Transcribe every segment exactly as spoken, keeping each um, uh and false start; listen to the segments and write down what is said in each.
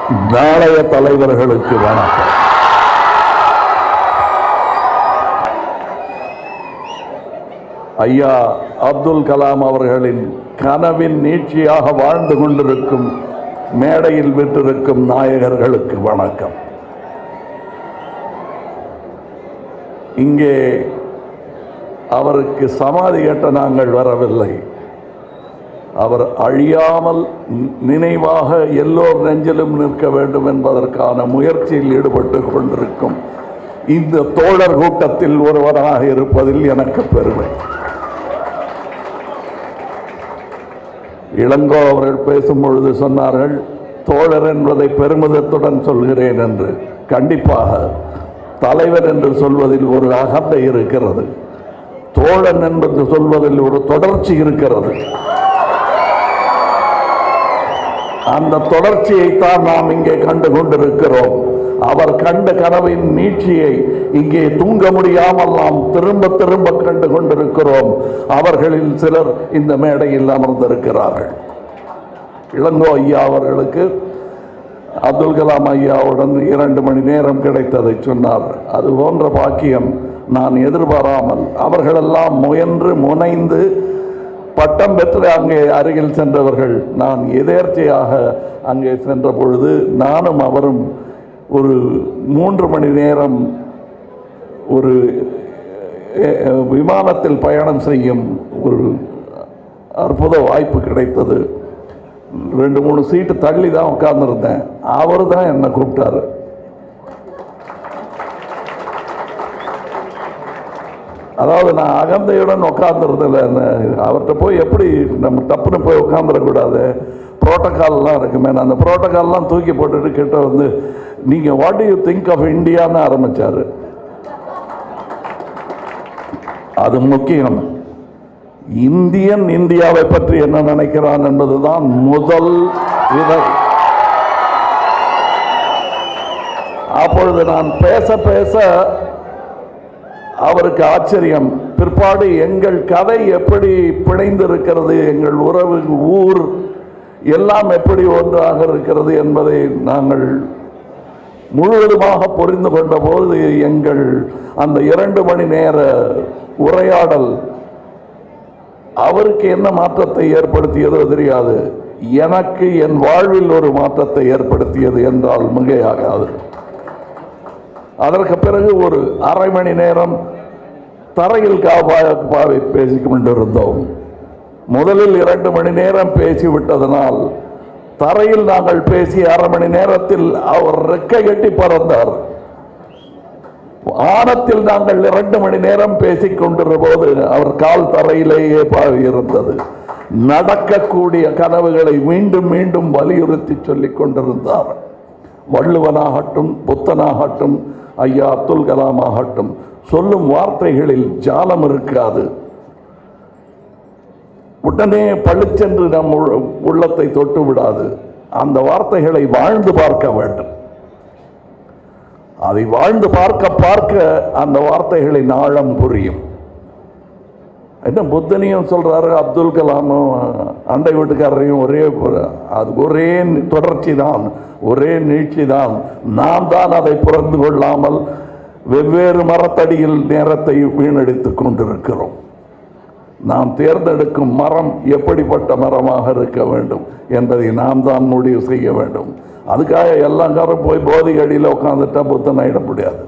நாளைய தலைவர்களுக்கு வணக்கம். ஐயா அப்துல் கலாம் அவர்களின் கனவின் நீட்சியாக வாழ்ந்து கொண்டிருக்கும் மேடையில் விட்டிருக்கும் நாயகர்களுக்கு வணக்கம். இங்கே அவருக்கு சமாதி கட்ட நாங்கள் வரவில்லை. அவர் அழியாமல் நினைவாக எல்லோர் நெஞ்சிலும் நிற்க வேண்டும் என்பதற்கான முயற்சியில் ஈடுபட்டு கொண்டிருக்கும் இந்த தோழர் கூட்டத்தில் ஒருவராக இருப்பதில் எனக்கு பெருமை. இளங்கோ அவர்கள் பேசும் பொழுது சொன்னார்கள், தோழர் என்பதை பெருமிதத்துடன் சொல்கிறேன் என்று. கண்டிப்பாக தலைவர் என்று சொல்வதில் ஒரு அகந்தை இருக்கிறது, தோழன் என்பது சொல்வதில் ஒரு தொடர்ச்சி இருக்கிறது. அந்த தொடர்ச்சியைத்தான் நாம் இங்கே கண்டு கொண்டிருக்கிறோம். அவர் கண்ட கனவின் நீட்சியை இங்கே தூங்க முடியாமல் நாம் திரும்ப திரும்ப கண்டு கொண்டிருக்கிறோம். அவர்களில் சிலர் இந்த மேடையில் அமர்ந்திருக்கிறார்கள். இளங்கோ ஐயா அவர்களுக்கு அப்துல் கலாம் ஐயாவுடன் இரண்டு மணி நேரம் கிடைத்ததை சொன்னார். அது போன்ற பாக்கியம் நான் எதிர்பாராமல் அவர்களெல்லாம் முயன்று முனைந்து பட்டம் பெற்று அங்கே அருகில் சென்றவர்கள். நான் எதேர்ச்சையாக அங்கே சென்ற பொழுது நானும் அவரும் ஒரு மூன்று மணி நேரம் ஒரு விமானத்தில் பயணம் செய்யும் ஒரு அற்புத வாய்ப்பு கிடைத்தது. ரெண்டு மூணு சீட்டு தள்ளி தான் உட்கார்ந்துருந்தேன். அவர் தான் என்னை கூப்பிட்டாரு. அதாவது நான் அகந்தையுடன் உட்கார்ந்துருதில்ல, அவர்கிட்ட போய் எப்படி நம்ம தப்புன்னு போய் உட்காந்துடக்கூடாது, புரோட்டோக்கால்லாம் இருக்குமே. நான் அந்த புரோட்டோக்கால்லாம் தூக்கி போட்டுட்டு கிட்ட வந்து, நீங்கள் what do you think of இந்தியான்னு ஆரம்பித்தார். அது முக்கியம். இந்தியன் இந்தியாவை பற்றி என்ன நினைக்கிறான் என்பதுதான் முதல் விதை. அப்பொழுது நான் பேச பேச அவருக்கு ஆச்சரியம். பிற்பாடு எங்கள் கதை எப்படி பிணைந்திருக்கிறது, எங்கள் உறவு ஊர் எல்லாம் எப்படி ஒன்றாக இருக்கிறது என்பதை நாங்கள் முழுவதுமாக புரிந்து கொண்ட போது எங்கள் அந்த இரண்டு மணி நேர உரையாடல் அவருக்கு என்ன மாற்றத்தை ஏற்படுத்தியதோ தெரியாது, எனக்கு என் வாழ்வில் ஒரு மாற்றத்தை ஏற்படுத்தியது என்றால் மிகையாகாது. அதற்கு பிறகு ஒரு அரை மணி நேரம் தரையில் காவாவை பேசிக் கொண்டிருந்தோம். முதலில் இரண்டு மணி நேரம் பேசிவிட்டதனால் தரையில் நாங்கள் பேசிய அரை மணி நேரத்தில் அவர் ரெக்கை கட்டி பறந்தார். ஆனத்தில் நாங்கள் இரண்டு மணி நேரம் பேசிக் கொண்டிருந்த போது அவர் கால் தரையிலேயே பாவி இருந்தது. நடக்கக்கூடிய கனவுகளை மீண்டும் மீண்டும் வலியுறுத்தி சொல்லிக் கொண்டிருந்தார். வள்ளுவனாகட்டும், புத்தனாகட்டும், ஐயா அப்துல் கலாம் ஆகட்டும், சொல்லும் வார்த்தைகளில் ஜாலம் இருக்காது. உடனே பளிச்சென்று நம் உள்ளத்தை தொட்டு விடாது. அந்த வார்த்தைகளை வாழ்ந்து பார்க்க வேண்டும். அதை வாழ்ந்து பார்க்க பார்க்க அந்த வார்த்தைகளின் ஆழம் புரியும். என்ன புத்தனையும் சொல்றாரு, அப்துல் கலாமும் அண்டை வீட்டுக்காரரையும் ஒரே அது ஒரே தொடர்ச்சி தான், ஒரே நீட்சி தான். நாம் தான் அதை புரிந்து கொள்ளாமல் வெவ்வேறு மரத்தடியில் நேரத்தை வீணடித்துக் கொண்டிருக்கிறோம். நாம் தேர்ந்தெடுக்கும் மரம் எப்படிப்பட்ட மரமாக இருக்க வேண்டும் என்பதை நாம் தான் முடிவு செய்ய வேண்டும். அதுக்காக எல்லாரும் போய் போதிகை அடியில் உட்காந்துட்டா புத்தன் ஆயிட முடியாது.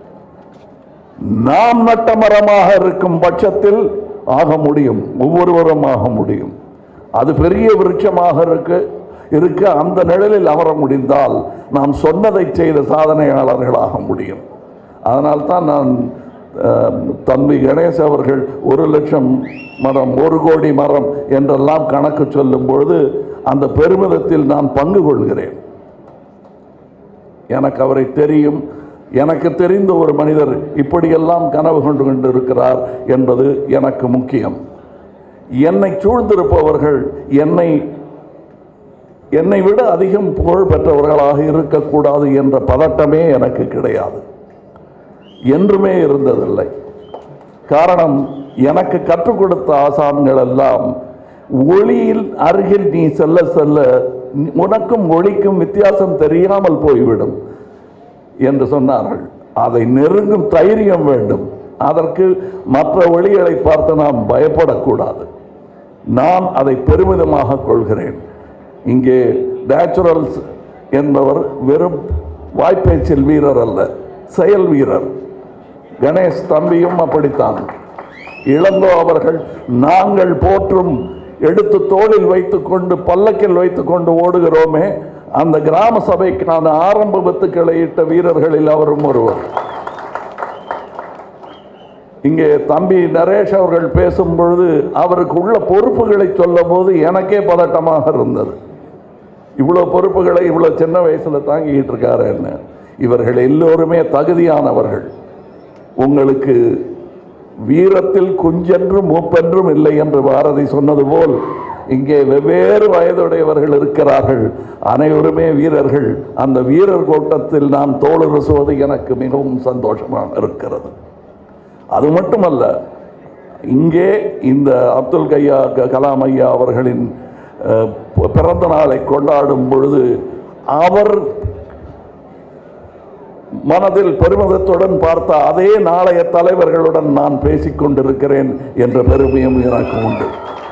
நாம் நட்ட மரமாக இருக்கும் பட்சத்தில் ஆக முடியும், ஒவ்வொருவரும் ஆக முடியும். அது பெரிய விருட்சமாக இருக்க இருக்க அந்த நிழலில் அமர முடிந்தால் நாம் சொன்னதை செய்த சாதனையாளர்களாக முடியும். அதனால்தான் நான் தம்பி கணேஷ் அவர்கள் ஒரு லட்சம் மரம், ஒரு கோடி மரம் என்றெல்லாம் கணக்கு சொல்லும் பொழுது அந்த பெருமிதத்தில் நான் பங்கு கொள்கிறேன். எனக்கு அவரை தெரியும். எனக்கு தெரிந்த ஒரு மனிதர் இப்படியெல்லாம் கனவு கொண்டு கொண்டிருக்கிறார் என்பது எனக்கு முக்கியம். என்னை சூழ்ந்திருப்பவர்கள் என்னை என்னை விட அதிகம் புகழ் பெற்றவர்களாக இருக்கக்கூடாது என்ற பதட்டமே எனக்கு கிடையாது, என்றுமே இருந்ததில்லை. காரணம், எனக்கு கற்றுக் கொடுத்த ஆசான்கள் எல்லாம் ஒளியில் அருகில் நீ செல்ல செல்ல உனக்கும் ஒளிக்கும் வித்தியாசம் தெரியாமல் போய்விடும் என்று சொன்னார்கள். அதை நெருங்கும் தைரியம் வேண்டும். அதற்கு மற்ற ஒளிகளை பார்த்து நாம் பயப்படக்கூடாது. நான் அதை பெருமிதமாக கொள்கிறேன். இங்கே நேச்சுரல்ஸ் என்பவர் வெறும் வாய்ப்பேச்சில் வீரர் அல்ல, செயல் வீரர். கணேஷ் தம்பியும் அப்படித்தான். இளங்கோ அவர்கள் நாங்கள் போற்றும் எடுத்து தோளில் வைத்துக்கொண்டு பல்லக்கில் வைத்துக்கொண்டு ஓடுகிறோமே, அந்த கிராம சபைக்கான ஆரம்ப வித்துக்களை இட்ட வீரர்களில் அவரும் ஒருவர். இங்கே தம்பி நரேஷ் அவர்கள் பேசும் பொழுது அவருக்கு உள்ள பொறுப்புகளை சொல்லும் போது எனக்கே பதட்டமாக இருந்தது. இவ்வளோ பொறுப்புகளை இவ்வளோ சின்ன வயசில் தாங்கிட்டு இருக்காரு என்ன. இவர்கள் எல்லோருமே தகுதியானவர்கள். உங்களுக்கு வீரத்தில் குஞ்சென்றும் மூப்பென்றும் இல்லை என்று பாரதி சொன்னது போல் இங்கே வெவ்வேறு வயதுடையவர்கள் இருக்கிறார்கள். அனைவருமே வீரர்கள். அந்த வீரர் கூட்டத்தில் நான் தோளுரசுவது எனக்கு மிகவும் சந்தோஷமாக இருக்கிறது. அது மட்டுமல்ல, இங்கே இந்த அப்துல் கையா கலாம் ஐயா அவர்களின் பிறந்த நாளை கொண்டாடும் பொழுது அவர் மனதில் பெருமிதத்துடன் பார்த்த அதே நாளைய தலைவர்களுடன் நான் பேசிக்கொண்டிருக்கிறேன் என்ற பெருமையும் எனக்கு உண்டு.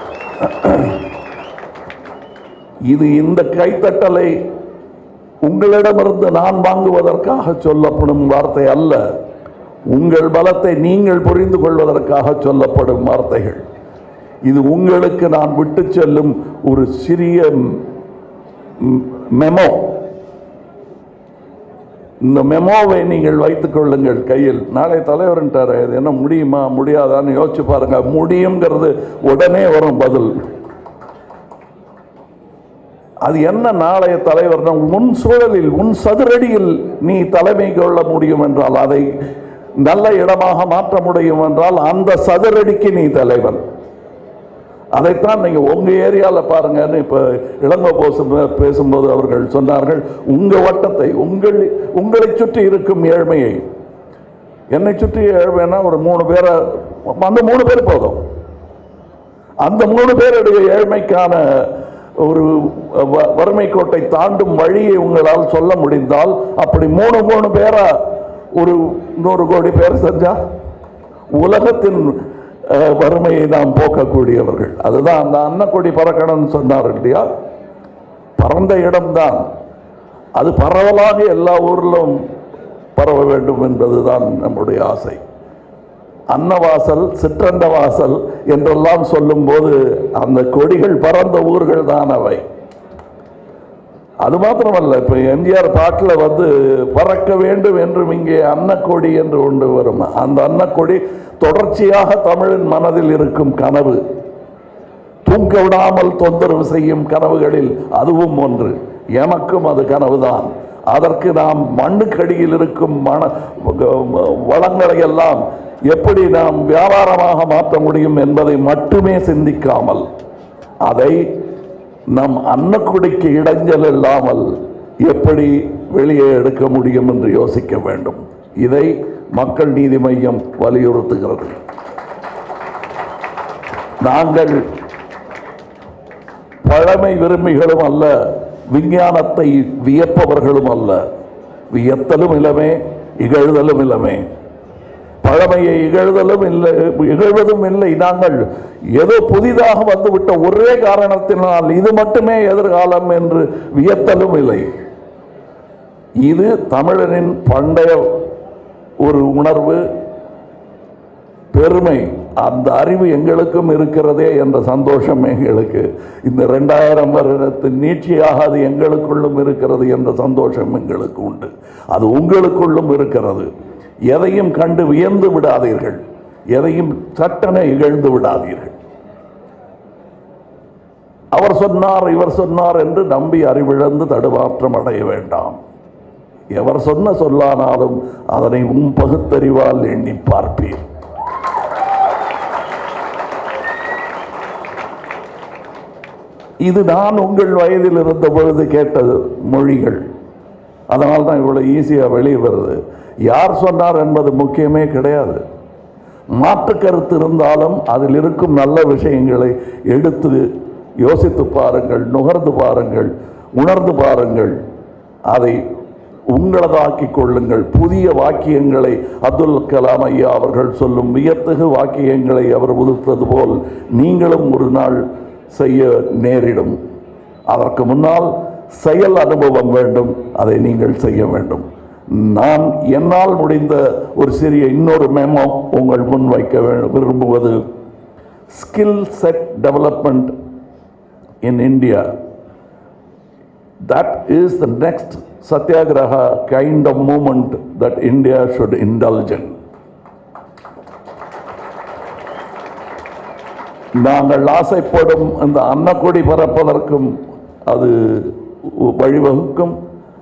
இது இந்த கைத்தட்டலை உங்களிடமிருந்து நான் வாங்குவதற்காக சொல்லப்படும் வார்த்தை அல்ல, உங்கள் பலத்தை நீங்கள் புரிந்து கொள்வதற்காக சொல்லப்படும் வார்த்தைகள். இது உங்களுக்கு நான் விட்டு செல்லும் ஒரு சிறிய மெமோ. இந்த மெமோவை நீங்கள் வைத்துக் கொள்ளுங்கள் கையில். நாளை தலைவர்ன்ட்டார், இது என்ன முடியுமா முடியாதான்னு யோசிச்சு பாருங்க. முடியுங்கிறது உடனே வரும் பதில். அது என்ன நாளைய தலைவர்? உன் சூழலில் உன் சதுரடியில் நீ தலைமை கொள்ள முடியும் என்றால், அதை நல்ல இடமாக மாற்ற முடியும் என்றால் அந்த சதுரடிக்கு நீ தலைவன். அதைத்தான் நீங்கள் உங்கள் ஏரியாவில் பாருங்கன்னு இப்போ இளங்கோ பேசும்போது அவர்கள் சொன்னார்கள், உங்கள் வட்டத்தை உங்கள் உங்களை சுற்றி இருக்கும் ஏழ்மையை. என்னை சுற்றி ஏழ்மைன்னா ஒரு மூணு பேரை, அந்த மூணு பேர் போதும். அந்த மூணு பேருடைய ஏழ்மைக்கான ஒரு வறுமை கோட்டை தாண்டும் வழியை உங்களால் சொல்ல முடிந்தால், அப்படி மூணு மூணு பேரா ஒரு நூறு கோடி பேர் செஞ்சா உலகத்தின் வறுமையை நாம் போக்கக்கூடியவர்கள். அதுதான் அந்த அன்னக்கொடி பறக்கணும்னு சொன்னார் இல்லையா? பறந்த இடம்தான் அது, பரவலாக எல்லா ஊரிலும் பரவ வேண்டும் என்பதுதான் நம்முடைய ஆசை. அன்னவாசல் சிற்றண்ட வாசல் என்றெல்லாம் சொல்லும் போது அந்த கொடிகள் பறந்த ஊர்கள் தான் அவை. அது மாத்திரமல்ல, இப்போ எம்ஜிஆர் பாட்டில் வந்து பறக்க வேண்டும் என்றும் இங்கே அன்னக்கொடி என்று ஒன்று வரும். அந்த அன்னக்கொடி தொடர்ச்சியாக தமிழின் மனதில் இருக்கும் கனவு, தூங்க விடாமல் தொந்தரவு செய்யும் கனவுகளில் அதுவும் ஒன்று. எனக்கும் அது கனவுதான். அதற்கு நாம் மண்ணுக்கடியில் இருக்கும் மன வளங்களை எல்லாம் எப்படி நாம் வியாபாரமாக மாற்ற முடியும் என்பதை மட்டுமே சிந்திக்காமல், அதை நம் அன்னக்குடிக்கு இடைஞ்சல் இல்லாமல் எப்படி வெளியே எடுக்க முடியும் என்று யோசிக்க வேண்டும். இதை மக்கள் நீதி மையம் வலியுறுத்துகிறது. நாங்கள் பழமை விரும்பிகளும் அல்ல, விஞ்ஞானத்தை வியப்பவர்களும் அல்ல. வியத்தலும் இளமே, இகழ்தலும் இளமே. பழமையை இகழ்தலும் இல்லை, இகழ்வதும் இல்லை. நாங்கள் ஏதோ புதிதாக வந்துவிட்ட ஒரே காரணத்தினால் இது மட்டுமே எதிர்காலம் என்று வியத்தலும் இல்லை. இது தமிழரின் பண்டைய ஒரு உணர்வு, பெருமை. அந்த அறிவு எங்களுக்கும் இருக்கிறதே என்ற சந்தோஷம் எங்களுக்கு. இந்த ரெண்டாயிரம் வருடத்தின் நீட்சியாக அது எங்களுக்குள்ளும் இருக்கிறது என்ற சந்தோஷம் எங்களுக்கு உண்டு. அது உங்களுக்குள்ளும் இருக்கிறது. எதையும் கண்டு வியந்து விடாதீர்கள், எதையும் சட்டென இகழ்ந்து விடாதீர்கள். அவர் சொன்னார் இவர் சொன்னார் என்று நம்பி அறிவிழந்து தடுமாற்றம் அடைய வேண்டாம். எவர் சொன்ன சொல்லானாலும் அதனை உன் பகுத்தறிவால் எண்ணி பார்ப்பீர். இது நான் உங்கள் வயதில் இருந்த பொழுது கேட்டது மொழிகள். அதனால் தான் இவ்வளவு ஈஸியாக வெளியே வருது. யார் சொன்னார் என்பது முக்கியமே கிடையாது. மாற்று கருத்து இருந்தாலும் அதில் இருக்கும் நல்ல விஷயங்களை எடுத்து யோசித்து பாருங்கள், நுகர்ந்து பாருங்கள். உணர்ந்து பாருங்கள், அதை உங்களதாக்கிக் கொள்ளுங்கள். புதிய வாக்கியங்களை அப்துல் கலாம் ஐயா அவர்கள் சொல்லும் வியத்தகு வாக்கியங்களை அவர் உதிர்த்தது போல் நீங்களும் ஒரு நாள் செய்ய நேரிடும். அதற்கு முன்னால் செயல் அனுபவம் வேண்டும், அதை நீங்கள் செய்ய வேண்டும். நான் என்னால் முடிந்த ஒரு சிறிய இன்னொரு மெமோ உங்கள் முன் வைக்க விரும்புவது, skill set development in India. That is the next Satyagraha kind of movement that India should indulge in. நாங்கள் ஆசைப்படும் அந்த அன்னக்கொடி பரப்பதற்கும் அது வழிவகுக்கும்.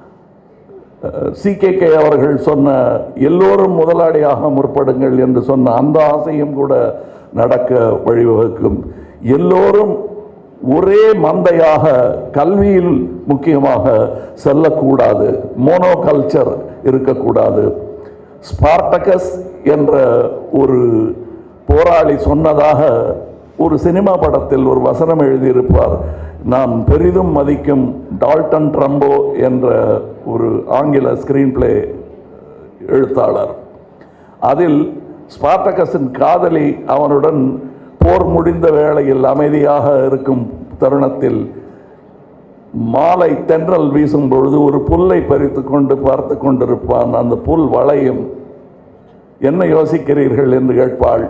சி கே கே அவர்கள் சொன்ன எல்லோரும் முதலாளியாக முற்படுங்கள் என்று சொன்ன அந்த ஆசையும் கூட நடக்க வழிவகுக்கும். எல்லோரும் ஒரே மந்தையாக கல்வியில் முக்கியமாக செல்லக்கூடாது, மோனோ கல்ச்சர் இருக்கக்கூடாது. ஸ்பார்டகஸ் என்ற ஒரு போராளி சொன்னதாக ஒரு சினிமா படத்தில் ஒரு வசனம் எழுதியிருப்பார். நான் பெரிதும் மதிக்கும் டால்டன் ட்ரம்போ என்ற ஒரு ஆங்கில ஸ்கிரீன் பிளே எழுத்தாளர். அதில் ஸ்பார்டகஸின் காதலி அவனுடன் போர் முடிந்த வேளையில் அமைதியாக இருக்கும் தருணத்தில் மாலை தென்றல் வீசும் பொழுது ஒரு புல்லை பறித்து கொண்டு பார்த்து கொண்டிருப்பான். அந்த புல் வளையும். என்ன யோசிக்கிறீர்கள் என்று கேட்பாள்.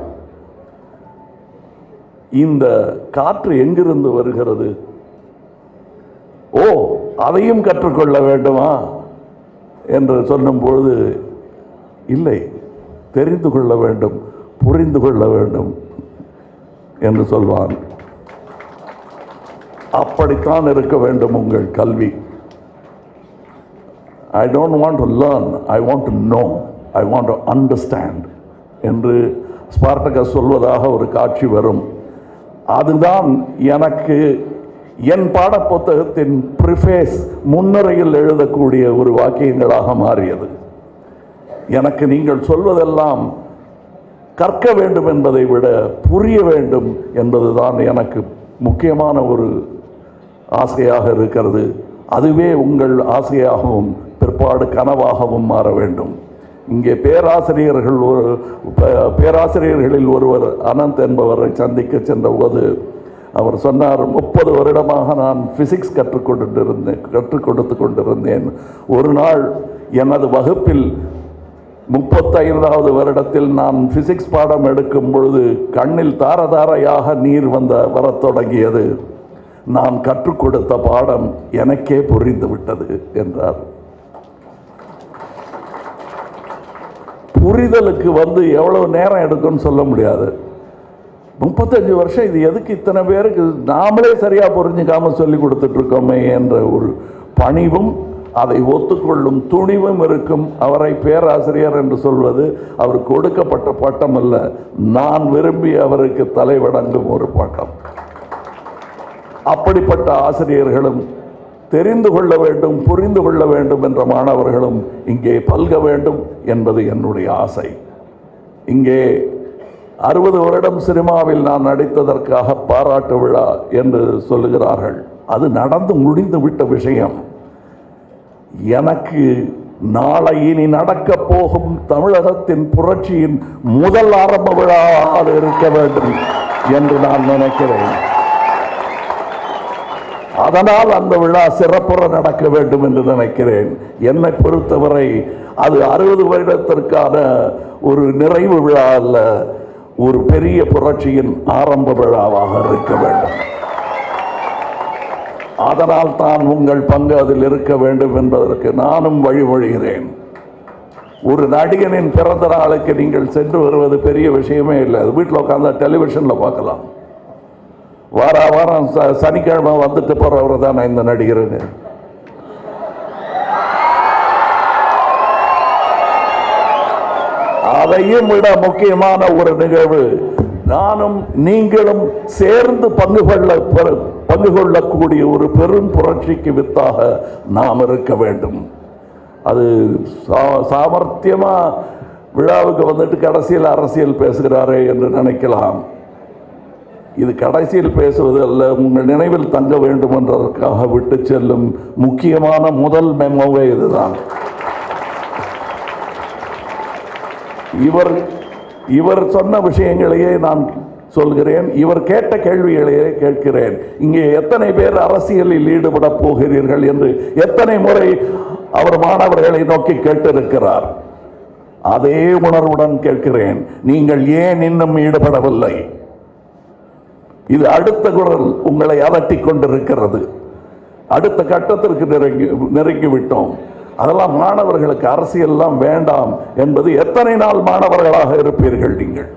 இந்த காற்று எங்கிருந்து வருகிறது? ஓ, அதையும் கற்றுக்கொள்ள வேண்டுமா என்று சொல்லும் பொழுது, இல்லை, தெரிந்து கொள்ள வேண்டும், புரிந்து கொள்ள வேண்டும் என்று சொல்வான். அப்படித்தான் இருக்க வேண்டும் உங்கள் கல்வி. I don't want to learn, I want to know, I want to understand என்று ஸ்பார்டகஸ் சொல்வதாக ஒரு காட்சி வரும். அதுதான் எனக்கு என் பாடப்புத்தகத்தின் ப்ரிஃபேஸ் முன்னுரையில் எழுதக்கூடிய ஒரு வாக்கியங்களாக மாறியது. எனக்கு நீங்கள் சொல்வதெல்லாம் கற்க வேண்டும் என்பதை விட புரிய வேண்டும் என்பதுதான் எனக்கு முக்கியமான ஒரு ஆசையாக இருக்கிறது. அதுவே உங்கள் ஆசையாகவும் பிற்பாடு கனவாகவும் மாற வேண்டும். இங்கே பேராசிரியர்கள் ஒரு பேராசிரியர்களில் ஒருவர் அனந்த் என்பவரை சந்திக்க சென்ற போது அவர் சொன்னார், முப்பது வருடமாக நான் பிசிக்ஸ் கற்றுக் கொண்டிருந்தேன் கற்றுக் கொடுத்து கொண்டிருந்தேன். ஒரு நாள் எனது வகுப்பில் முப்பத்தைந்தாவது வருடத்தில் நான் பிசிக்ஸ் பாடம் எடுக்கும் பொழுது கண்ணில் தாரதாரையாக நீர் வந்த வரத் தொடங்கியது. நான் கற்றுக் கொடுத்த பாடம் எனக்கே புரிந்து விட்டது என்றார். புரிதலுக்கு வந்து எவ்வளவு நேரம் எடுக்கும்னு சொல்ல முடியாது. முப்பத்தஞ்சு வருஷம் இது எதுக்கு இத்தனை பேருக்கு நாமளே சரியா புரிஞ்சுக்காம சொல்லி கொடுத்துட்டு இருக்கோமே என்ற ஒரு பணிவும் அதை ஒத்துக்கொள்ளும் துணிவும் இருக்கும். அவரை பேராசிரியர் என்று சொல்வது அவருக்கு கொடுக்கப்பட்ட பட்டம் அல்ல, நான் விரும்பி அவருக்கு தலைவணங்கும் ஒரு பட்டம். அப்படிப்பட்ட ஆசிரியர்களும் தெரிந்து கொள்ள வேண்டும், புரிந்து கொள்ள வேண்டும் என்ற மாணவர்களும் இங்கே பல்க வேண்டும் என்பது என்னுடைய ஆசை. இங்கே அறுபது வருடம் சினிமாவில் நான் நடித்ததற்காக பாராட்டு விழா என்று சொல்லுகிறார்கள். அது நடந்து முடிந்து விட்ட விஷயம். எனக்கு நாளை இனி நடக்க போகும் தமிழகத்தின் புரட்சியின் முதல் ஆரம்ப விழாவாக இருக்க வேண்டும் என்று நான் நினைக்கிறேன். அதனால் அந்த விழா சிறப்புற நடக்க வேண்டும் என்று நினைக்கிறேன். என்னை பொறுத்தவரை அது அறுபது வருடத்திற்கான ஒரு நிறைவு விழா அல்ல, ஒரு பெரிய புரட்சியின் ஆரம்ப விழாவாக இருக்க வேண்டும். அதனால் தான் உங்கள் பங்கு அதில் இருக்க வேண்டும் என்பதற்கு நானும் வழிமொழிகிறேன். ஒரு நடிகனின் பிறந்த நாளுக்கு நீங்கள் சென்று வருவது பெரிய விஷயமே இல்லை. அது வீட்டில் உட்காந்து டெலிவிஷனில் பார்க்கலாம். வார வாரம் சனிக்கிழமை வந்துட்டு போறவர் தான் இந்த நடிகருங்க. அதையும் விட முக்கியமான ஒரு நிகழ்வு, நானும் நீங்களும் சேர்ந்து பங்கு கொள்ள பங்கு கொள்ளக்கூடிய ஒரு பெரும் புரட்சிக்கு வித்தாக நாம் இருக்க வேண்டும். அது சாமர்த்தியமா விழாவுக்கு வந்துட்டு கடைசியில் அரசியல் பேசுகிறாரே என்று நினைக்கலாம். இது கடைசியில் பேசுவது அல்ல, உங்கள் நினைவில் தங்க வேண்டும் என்றதற்காக விட்டு செல்லும் முக்கியமான முதல் மெமோவே இதுதான். இவர் இவர் சொன்ன விஷயங்களையே நான் சொல்கிறேன், இவர் கேட்ட கேள்விகளையே கேட்கிறேன். இங்கே எத்தனை பேர் அரசியலில் ஈடுபட போகிறீர்கள் என்று எத்தனை முறை அவர் மாணவர்களை நோக்கி கேட்டிருக்கிறார். அதே உணர்வுடன் கேட்கிறேன், நீங்கள் ஏன் இன்னும் ஈடுபடவில்லை? இது அடுத்த குரல் உங்களை அலட்டிக் கொண்டிருக்கிறது. அடுத்த கட்டத்திற்கு நெருங்கி நெருங்கிவிட்டோம். அதெல்லாம் மாணவர்களுக்கு அரசியல்லாம் வேண்டாம் என்பது எத்தனை நாள் மாணவர்களாக இருப்பீர்கள்? நீங்கள்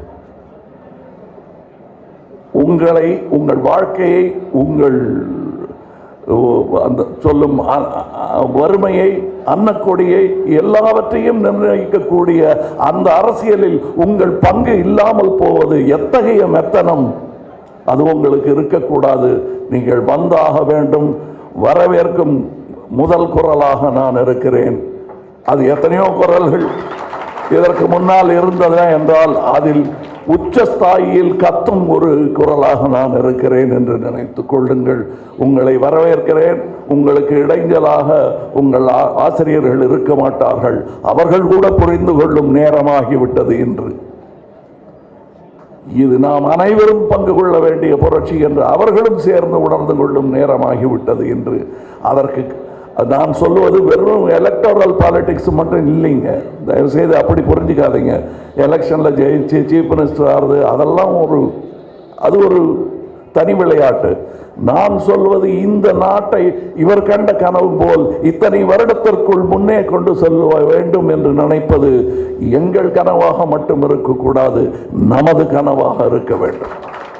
உங்களை, உங்கள் வாழ்க்கையை, உங்கள் அந்த சொல்லும் வறுமையை, அன்னக்கொடியை, எல்லாவற்றையும் நிர்ணயிக்கக்கூடிய அந்த அரசியலில் உங்கள் பங்கு இல்லாமல் போவது எத்தகைய மெத்தனம்! அது உங்களுக்கு இருக்கக்கூடாது. நீங்கள் வந்தாக வேண்டும். வரவேற்கும் முதல் குரலாக நான் இருக்கிறேன். அது எத்தனையோ குரல்கள் இதற்கு முன்னால் இருந்ததா என்றால் அதில் உச்சஸ்தாயியில் கத்தும் ஒரு குரலாக நான் இருக்கிறேன் என்று நினைத்துக் கொள்ளுங்கள். உங்களை வரவேற்கிறேன். உங்களுக்கு இடைஞ்சலாக உங்கள் ஆசிரியர்கள் இருக்க மாட்டார்கள். அவர்கள் கூட புரிந்து கொள்ளும் நேரமாகிவிட்டது இன்று. இது நாம் அனைவரும் பங்கு கொள்ள வேண்டிய புரட்சி என்று அவர்களும் சேர்ந்து உணர்ந்து கொள்ளும் நேரமாகிவிட்டது என்று. அதற்கு நான் சொல்லுவது வெறும் எலக்டோரல் பாலிடிக்ஸ் மட்டும் இல்லைங்க. தயவுசெய்து அப்படி புரிஞ்சுக்காதீங்க. எலெக்ஷனில் ஜெயிச்சு சீஃப் மினிஸ்டர் ஆகுது, அதெல்லாம் ஒரு அது ஒரு தனி விளையாட்டு. நான் சொல்வது இந்த நாட்டை இவர் கண்ட கனவு போல் இத்தனை வருடத்திற்குள் முன்னே கொண்டு செல்ல வேண்டும் என்று நினைப்பது எங்கள் கனவாக மட்டும் இருக்கக்கூடாது, நமது கனவாக இருக்க வேண்டும்.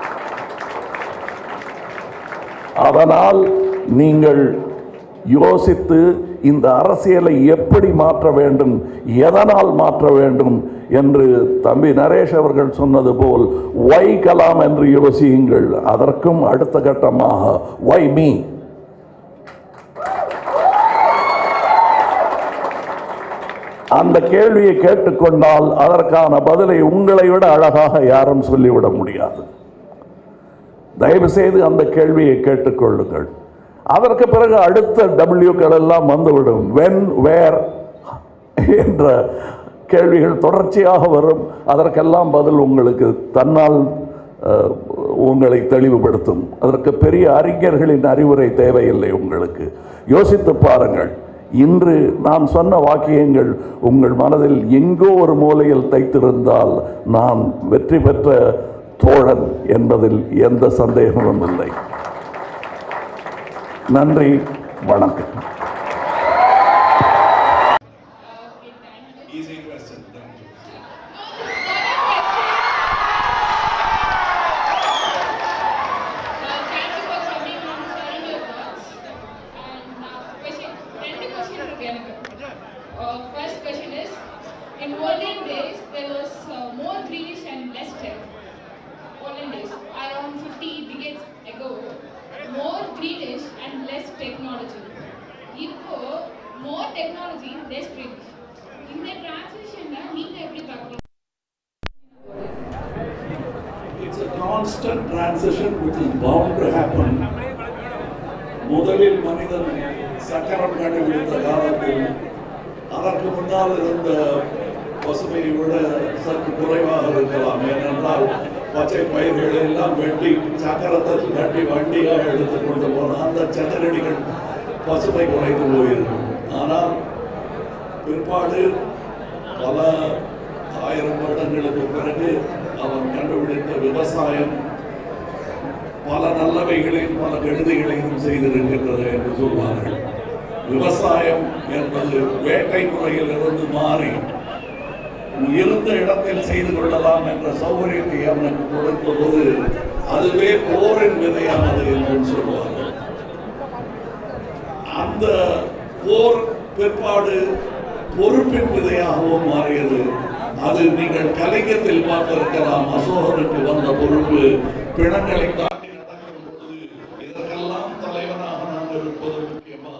அதனால் நீங்கள் யோசித்து இந்த அரசியலை எப்படி மாற்ற வேண்டும், எதனால் மாற்ற வேண்டும் என்று தம்பி நரேஷ் அவர்கள் சொன்னது போல் வை கலாம் என்று யோசியுங்கள். அதற்கும் அடுத்த கட்டமாக வை மீ. அந்த கேள்வியை கேட்டுக்கொண்டால் அதற்கான பதிலை உங்களை விட அழகாக யாரும் சொல்லிவிட முடியாது. தயவு செய்து அந்த கேள்வியை கேட்டுக்கொள்ளுங்கள். அதற்கு பிறகு அடுத்த டபிள்யூக்கள் எல்லாம் வந்துவிடும். வென், வேர் என்ற கேள்விகள் தொடர்ச்சியாக வரும். அதற்கெல்லாம் பதில் உங்களுக்கு தன்னால் உங்களை தெளிவுபடுத்தும். அதற்கு பெரிய அறிஞர்களின் அறிவுரை தேவையில்லை. உங்களுக்கு யோசித்து பாருங்கள். இன்று நான் சொன்ன வாக்கியங்கள் உங்கள் மனதில் எங்கோ ஒரு மூலையில் தைத்திருந்தால் நான் வெற்றி பெற்ற தோழன் என்பதில் எந்த சந்தேகமும் இல்லை. நன்றி, வணக்கம். First question is, in olden days there was uh, more greenish and less tech. Olden days, around fifty decades ago, more greenish and less technology. இப்போ more technology, less greenish. இந்த transition-ஐ நீங்க எப்படி பார்க்கறீங்க? It's a constant transition which is bound to happen. முதலில் மனிதன் சக்கரம் கண்டுபிடித்த காலத்தில் அதற்கு முன்னால் இருந்த பசுமையை விட சற்று குறைவாக இருக்கலாம். ஏனென்றால் பச்சை பயிர்கள் எல்லாம் வெட்டி சக்கரத்தில் கட்டி வண்டியாக எடுத்துக் கொண்டு போன அந்த சதுரடிகள் பசுமை குறைந்து போயிருக்கும். ஆனால் பிற்பாடு பல ஆயிரம் வருடங்களுக்கு பிறகு அவன் கண்டுபிடித்த விவசாயம் பல நல்லவைகளையும் பல கெடுதிகளையும் செய்திருக்கின்றது என்று சொல்வார்கள். விவசாயம் என்பது வேட்டை முறையில் இருந்து மாறி இருந்த இடத்தில் செய்து கொள்ளலாம் என்ற சௌகரியத்தை அவனுக்கு கொடுத்த போது அதுவே போரின் விதையானது என்று சொல்வார்கள். அந்த போர் பிற்பாடு பொறுப்பின் விதையாகவும் மாறியது. அது நீங்கள் கலிங்கத்தில் பார்த்திருக்கலாம். அசோகனுக்கு வந்த பொறுப்பு பிணங்களை தாண்டி நடக்கும் பொழுது இதற்கெல்லாம் தலைவனாக நான் இருப்பது முக்கியமா?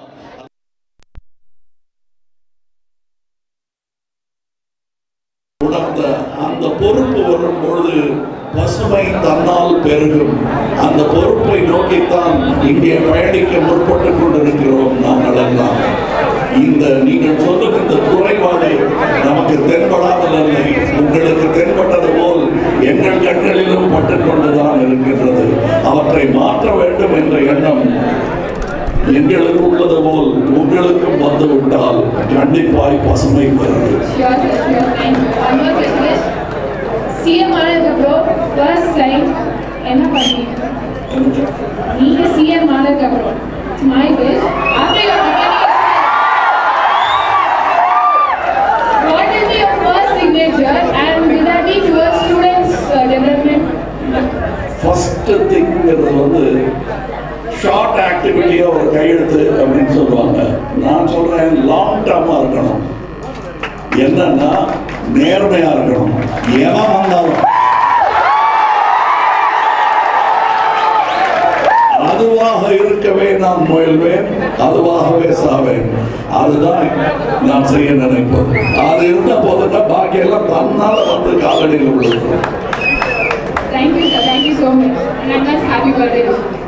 உணர்ந்த அந்த பொறுப்பு வரும் பொழுது பசுமை தன்னால் பெருகும். அந்த பொறுப்பை நோக்கித்தான் இங்கே பயணிக்க முற்பட்டுக் கொண்டிருக்கிறோம் நாங்கள் எல்லாம். இந்த நீங்கள் சொல்லும் இந்த குறைபாடு நமக்கு தென்படாமல் இல்லை, உங்களுக்கு தென்பட்டது போல் எங்கள் கண்களிலும் பட்டுக் கொண்டுதான் இருக்கின்றது. அவற்றை மாற்ற வேண்டும் என்ற எண்ணம் எங்களுக்கு உள்ளது போல் உங்களுக்கும் வந்துவிட்டால் கண்டிப்பாய் பசுமை பெறும். சிஎம் ஆனதுக்கப்புறம் ஃபர்ஸ்ட் டைம் என்ன பண்ணீங்க? நீங்க சிஎம் ஆனதுக்கப்புறம் my wish after your what will be your first signature and will that be towards students uh, development? First thing வந்து ஷார்ட் ஆக்டிவிட்டியா ஒரு கையெழுத்து அப்படின்னு சொல்லுவாங்க. நான் சொல்றேன் லாங் டர்மா இருக்கணும். என்னன்னா நேர்மையா இருக்கணும். எவன் வந்தாலும் அதுவாக இருக்கவே நான் முயல்வேன், அதுவாகவே சாவேன். அதுதான் நான் செய்ய நினைப்பது. அது இருந்த போதுன்னா பாக்கி எல்லாம் தன்னால வந்து காலடியில் விழுது. Thank you sir, thank you so much and advance happy birthday.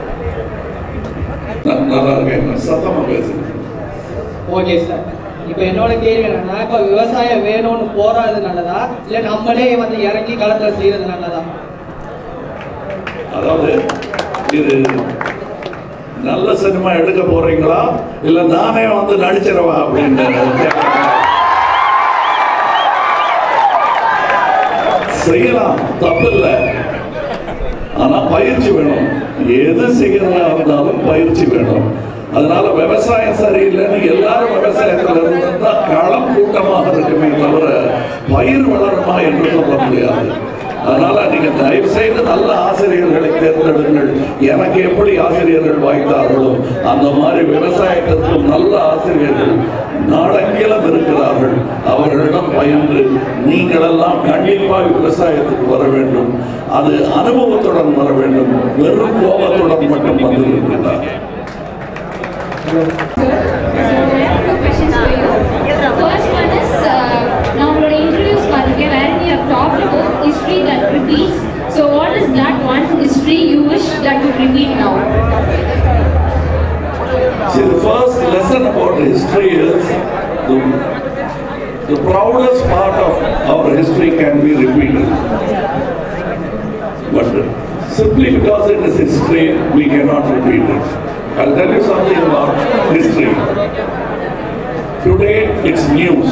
நல்லா இருக்கேன், சத்தமா பேசுங்க. ஓகே சார், இப்போ என்னோட கேள்வி என்னன்னா, இப்போ விவசாயம் வேணும்னு போராது நல்லதா இல்லை நம்மளே வந்து இறங்கி களத்தில் செய்யறது நல்லதா? அதாவது இது நல்ல சினிமா எடுக்க போறீங்களா இல்ல நானே வந்து நடிச்சிடவா அப்படின்னு செய்யலாம், தப்பு இல்லை. ஆனா பயிற்சி வேணும். எது செய்யறதா இருந்தாலும் பயிற்சி வேணும். அதனால விவசாயம் சரியில்லைன்னு எல்லாரும் விவசாயத்துல இருந்தா களம் கூட்டமாக இருக்குமே தவிர பயிர் வளருமா என்று சொல்ல முடியாது. அதனால நீங்க தயவு செய்து நல்ல ஆசிரியர்களை தேர்ந்தெடுங்கள். எனக்கு எப்படி ஆசிரியர்கள் வாய்த்தார்களோ அந்த மாதிரி விவசாயத்திற்கும் நல்ல ஆசிரியர்கள் நாடெங்கிலும் இருக்கிறார்கள். அவர்களிடம் பயின்று நீங்கள் எல்லாம் கண்டிப்பாக விவசாயத்துக்கு வர வேண்டும். அது அனுபவத்துடன் வர வேண்டும், வெறும் கோபத்துடன் மட்டும் வந்திருக்கிறார். So, so I have two questions for you. The first one is, uh, now we will introduce Karthikeya where we have talked about history that repeats. So what is that one history you wish that would repeat now? See, the first lesson about history is the, the proudest part of our history can be repeated. But simply because it is history, we cannot repeat it. I'll tell you something about history. Today it's news.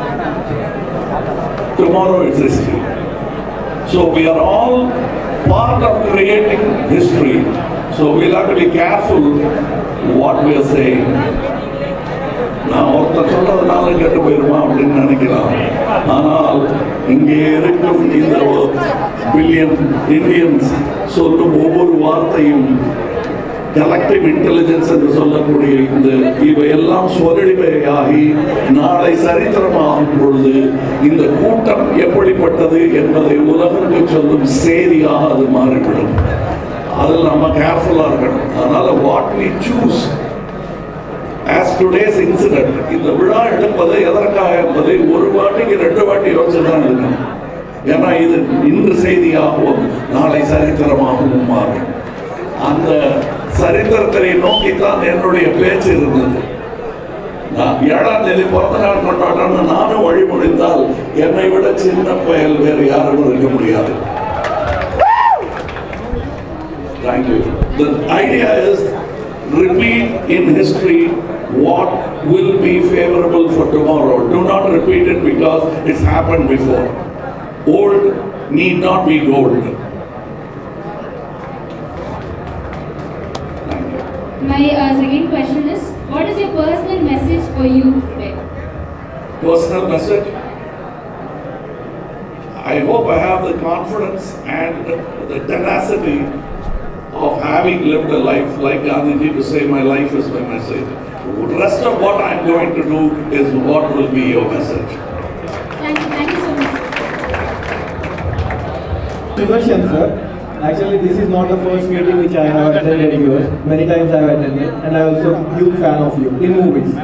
Tomorrow it's history. So we are all part of creating history. So we'll have to be careful what we are saying. நான் ஒருத்தர் சொல்றதுனால கேட்டு போயிருமா அப்படின்னு நினைக்கலாம். ஆனால் இங்கே இருக்கும் இந்த பில்லியன் இந்தியன்ஸ் சொல்லும் ஒவ்வொரு வார்த்தையும் கலெக்டிவ் இன்டெலிஜென்ஸ் என்று சொல்லக்கூடிய இந்த இவையெல்லாம் சொலடிமையாகி நாளை சரித்திரமாகும் பொழுது இந்த கூட்டம் எப்படிப்பட்டது என்பதை உலகிற்கு சொல்லும் செய்தியாக அது மாறிவிடும். அதில் நம்ம கேர்ஃபுல்லா இருக்கணும். அதனால what we choose as today's incident, இந்த விழா எடுப்பது எதற்காக என்பதை ஒரு வாட்டிக்கு ரெண்டு வாட்டி யோசிச்சுதான் இருக்கணும். ஏன்னா இது இன்று செய்தியாகவும் நாளை சரித்திரமாகவும் மாறும். அந்த சரித்திரத்தை நோக்கித்தான் என்னுடைய பேச்சு இருந்தது. நான் ஏழாம் தேதி பிறந்த நாள் கொண்டாடணும்னு நானும் வழிமொழிந்தால் என்னை விட சின்ன பயல் வேறு யாரும் இருக்க முடியாது. Thank you. The idea is repeat in history what will be favorable for tomorrow. Do not repeat it because it's happened before. Old need not be gold. My uh, second question is, what is your personal message for you today? Personal message? I hope I have the confidence and the tenacity of having lived a life like Gandhiji to say my life is my message. The rest of what I'm going to do is what will be your message. Thank you, thank you so much. Sudarshan sir, actually this is not the first meeting which I have attended yours. Many times I have attended and I am also a huge fan of you in movies.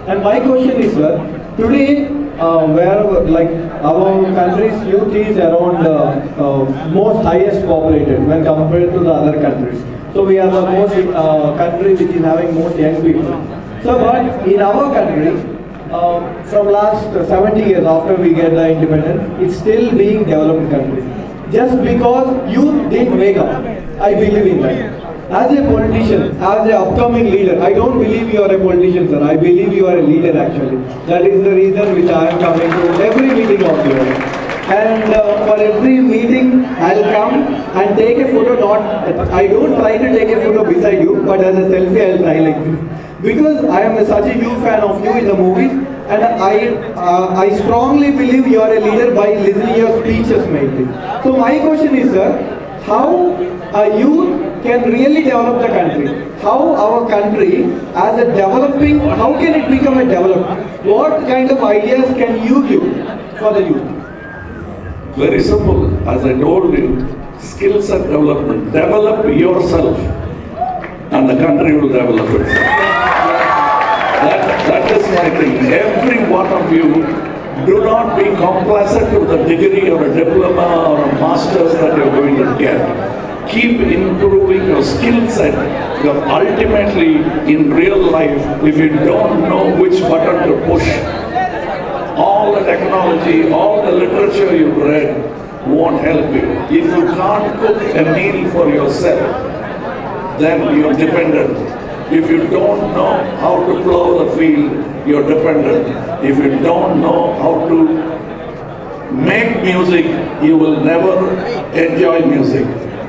And my question is, sir, today, uh, where like our country's youth is around uh, uh, most highest populated when compared to the other countries. So we are the most uh, country which is having most young people. So, but in our country, uh, from last seventy years after we get the independence, it's still being developed country. Just because youth didn't wake up, I believe in that. As a politician, as an upcoming leader, I don't believe you are a politician, sir. I believe you are a leader actually. That is the reason which I am coming to every meeting of yours. And uh, for every meeting, I'll come and take a photo. Not, I don't try to take a photo beside you, but as a selfie, I'll try like this. Because I am a, such a huge fan of you in the movies, and I uh, I strongly believe you are a leader by listening to your speeches mainly. So my question is, sir, how a youth can really develop the country? How our country, as a developing, how can it become a developed? What kind of ideas can you give for the youth? Very simple. As I told you, skills and development. Develop yourself and the country will develop itself. That, that is my thing. Every one of you, do not be complacent to the degree or a diploma or a master's that you're going to get. Keep improving your skill set, because ultimately in real life, if you don't know which button to push, all the technology, all the literature you've read won't help you. If you can't cook a meal for yourself, then you're dependent. If you don't know how to plow the field, you're dependent. If you don't know how to make music, you will never enjoy music.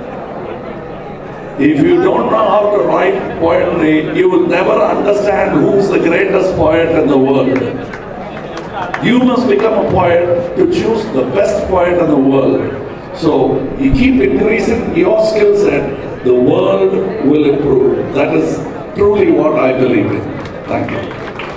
If you don't know how to write poetry, you will never understand who's the greatest poet in the world. You must become a poet to choose the best poet in the world. So you keep increasing your skill set, the world will improve. That is truly what I believe in. Thank you.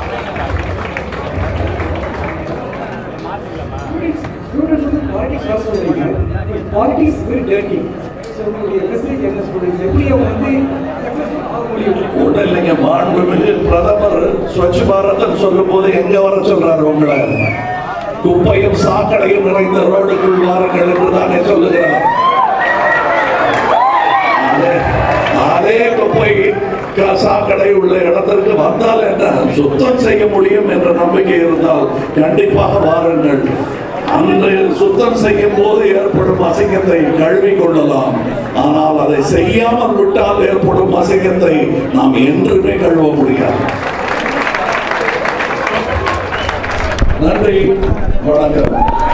Students வந்து politics பேச சொல்றீங்க. Politics is very dirty. So உங்களுடைய message என்ன சொல்றீங்க? எப்படி அவங்க வந்து successful ஆக முடியும்? ஒன்றும் இல்லைங்க, மாண்புமிகு பிரதமர் ஸ்வச் பாரத் சொல்லும் போது எங்க வர சொல்றாரு உங்களை? குப்பையும் சாக்கடையும் நிறைந்த ரோடுக்குள் வாருங்கள் என்று தானே சொல்லுகிறார். அதே குப்பை சாக்கடை உள்ள இடத்திற்கு வந்தால் என்ன சுத்தம் செய்ய முடியும் என்ற நம்பிக்கை இருந்தால் கண்டிப்பாக வாருங்கள். அந்த சுத்தம் செய்யும் போது ஏற்படும் அசிங்கத்தை கழுவி கொள்ளலாம். ஆனால் அதை செய்யாமல் விட்டால் ஏற்படும் அசிங்கத்தை நாம் என்றுமே கழுவ முடியாது. நன்றி, வணக்கம்.